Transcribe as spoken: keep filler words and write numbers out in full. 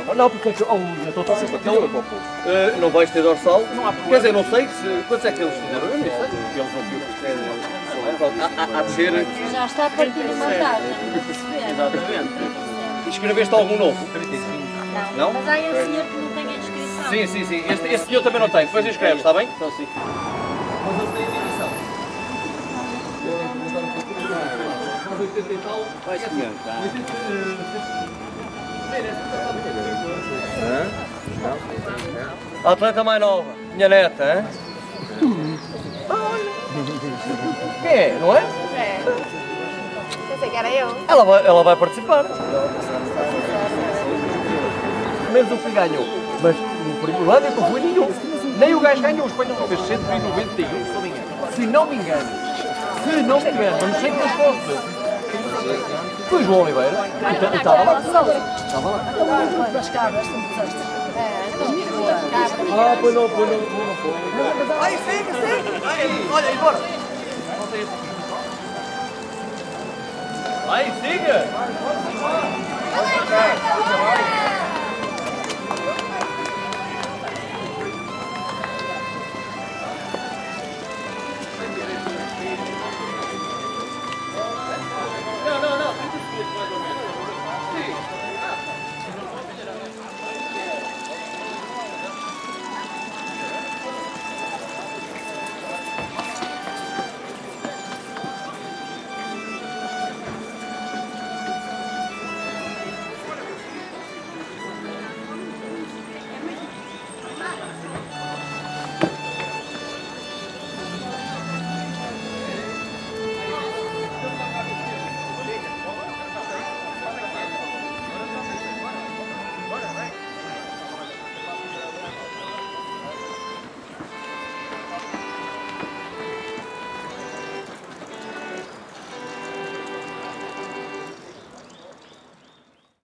Não, porque é que. Oh, eu estou a Então, uh, não vais ter dorsal? Não há problema. Quer dizer, não sei se. Quantos é que eles fizeram? Eu nem sei. Eles não viram. Há de ser. Já está a partir de matar. Exatamente. Escreveste algum novo? Não? Mas há esse senhor que não tem a inscrição. Sim, sim, sim. Este, este senhor também não tem. Depois escreve, está bem? Então sim. Mas ele tem a dimensão. oitenta e tal. Vai senhor, tá? A atleta mais nova, minha neta, hein? Quem é, não é? É. Pensei que era eu. Ela vai, ela vai participar. Menos o que ganhou. Mas no primeiro ano não foi nenhum. Nem o gajo ganhou, o espanhol fez cento e noventa e um, se não me engano. Se não me engano. Se não me engano, não sei quem fosse. Foi João Oliveira. E estava lá. Estava lá. Das cabras, são desastres. Ah, pois não, pois não, pois não foi. Ai, siga, siga! Olha, embora! Aí, siga! Não, não, não, trinta segundos mais ou menos.